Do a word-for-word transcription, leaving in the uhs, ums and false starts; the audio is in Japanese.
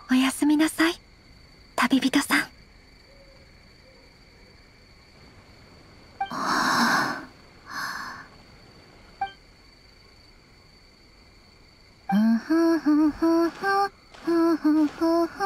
おやすみなさい、旅人さん。ふんふんふんふんふんふんふんふんふん